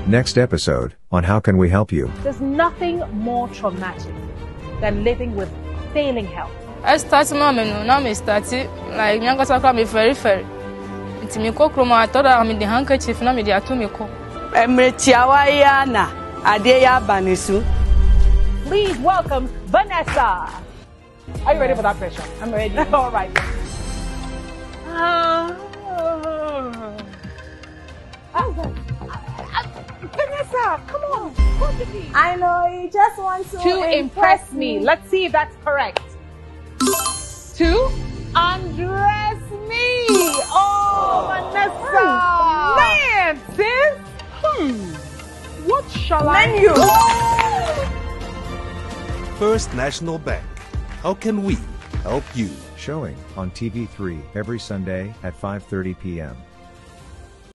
Next episode, on How Can We Help You? There's nothing more traumatic than living with failing health. I started now me started like young girls are me very. It's me cook room. I thought I'm in the handkerchief now me the atomiko. Please welcome Vanessa. Are you ready for that pressure? I'm ready. All right. Vanessa, come on. I know, you just want to impress me. Let's see if that's correct. To undress me. Oh, Vanessa. Man, sis. What shall Menu. First National Bank. How can we help you? Showing on TV3 every Sunday at 5:30 p.m.